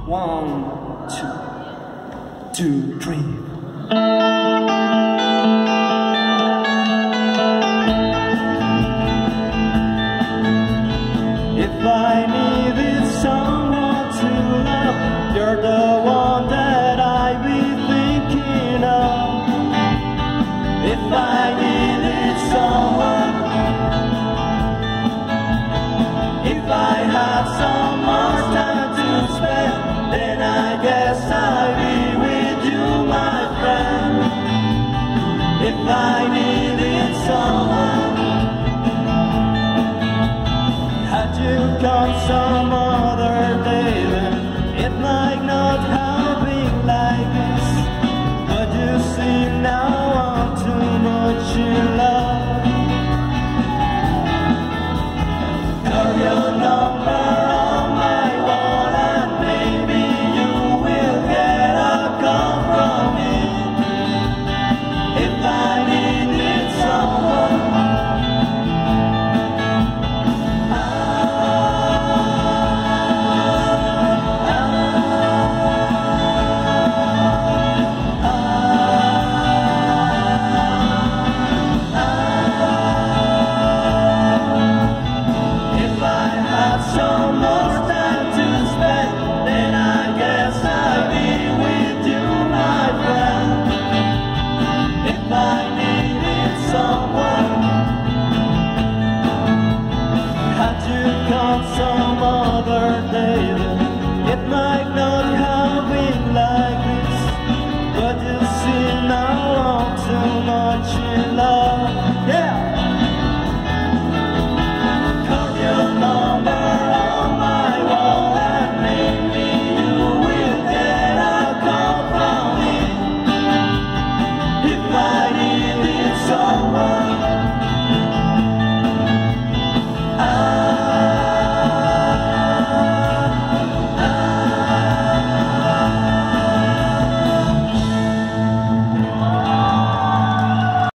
1, 2, 2, 3. If I needed someone to love, you're the one that I've been thinking of. If I needed someone, if I had some more time to spend, then I guess I'd be with you, my friend. If I needed someone, had you come some other day, then it might not have been like this. But you see now I'm too much in love. Call your number on my wall and maybe you will get a call from me. If I needed someone, some more time to spend, then I guess I'd be with you, my friend. If I needed someone, had you come some other day.